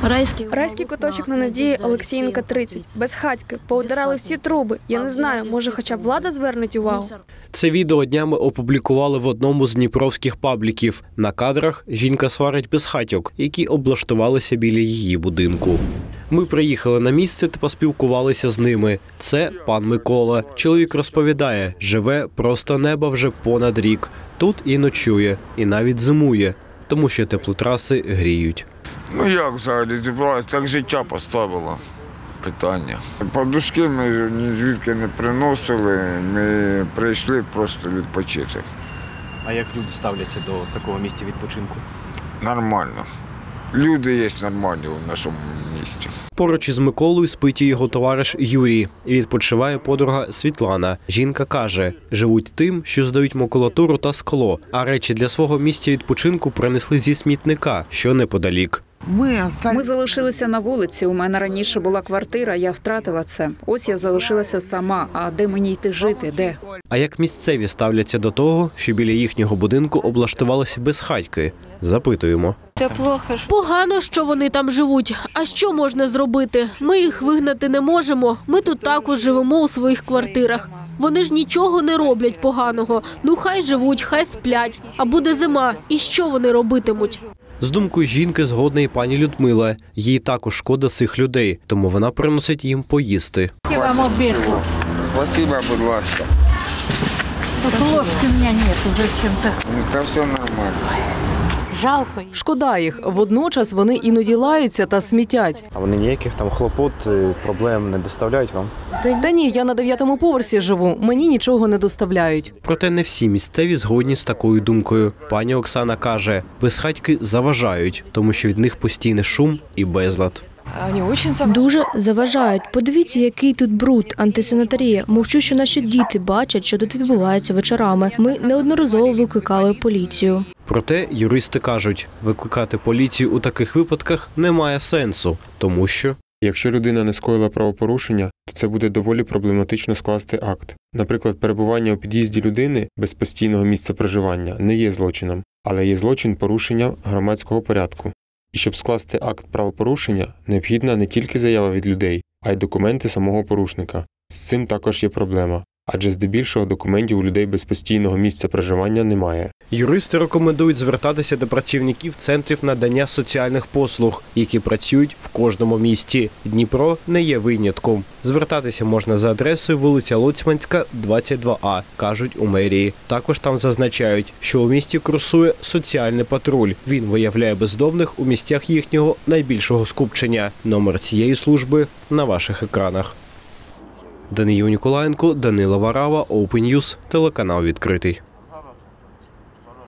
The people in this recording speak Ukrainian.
Райський куточок на Надії Олексієнка, 30. Безхатьки. Поудирали всі труби. Я не знаю, може хоча б влада звернеть увагу? Це відео днями опублікували в одному з дніпровських пабліків. На кадрах жінка сварить безхатьок, які облаштувалися біля її будинку. Ми приїхали на місце та поспілкувалися з ними. Це пан Микола. Чоловік розповідає, живе просто неба вже понад рік. Тут і ночує, і навіть зимує, тому що теплотраси гріють. Ну як взагалі зібралися, так життя поставило питання. Подушки ми ні звідки не приносили, ми прийшли просто відпочити. А як люди ставляться до такого місця відпочинку? Нормально. Люди є нормальні у нашому місті. Поруч із Миколою спить і його товариш Юрій. Відпочиває подруга Світлана. Жінка каже, живуть тим, що здають макулатуру та скло, а речі для свого місця відпочинку принесли зі смітника, що неподалік. Ми залишилися на вулиці. У мене раніше була квартира, я втратила це. Ось я залишилася сама. А де мені йти жити? Де? А як місцеві ставляться до того, що біля їхнього будинку облаштувалися безхатьки? Запитуємо. Погано, що вони там живуть. А що можна зробити? Ми їх вигнати не можемо. Ми тут також живемо у своїх квартирах. Вони ж нічого не роблять поганого. Ну хай живуть, хай сплять. А буде зима. І що вони робитимуть? З думкою жінки згодна і пані Людмила. Їй також шкода цих людей, тому вона приносить їм поїсти. Спасибо, будь ласка. Ложки у меня нету, зачем-то. Це все нормально. Жалко. Шкода їх. Водночас вони іноді лаються та смітять. А вони ніяких там хлопот, проблем не доставляють вам? Та ні, я на 9-му поверсі живу. Мені нічого не доставляють. Проте не всі місцеві згодні з такою думкою. Пані Оксана каже, безхатьки заважають, тому що від них постійний шум і безлад. Дуже заважають. Подивіться, який тут бруд, антисанітарія. Мовчу, що наші діти бачать, що тут відбувається вечорами. Ми неодноразово викликали поліцію. Проте юристи кажуть, викликати поліцію у таких випадках немає сенсу, тому що... Якщо людина не скоїла правопорушення, то це буде доволі проблематично скласти акт. Наприклад, перебування у під'їзді людини без постійного місця проживання не є злочином, але є злочин порушення громадського порядку. І щоб скласти акт правопорушення, необхідна не тільки заява від людей, а й документи самого порушника. З цим також є проблема, адже здебільшого документів у людей без постійного місця проживання немає. Юристи рекомендують звертатися до працівників центрів надання соціальних послуг, які працюють в кожному місті. Дніпро не є винятком. Звертатися можна за адресою вулиця Лоцманська, 22А, кажуть у мерії. Також там зазначають, що у місті курсує соціальний патруль. Він виявляє бездомних у місцях їхнього найбільшого скупчення. Номер цієї служби на ваших екранах. Даниїл Ніколаєнко, Данила Варава, Open News, телеканал «Відкритий».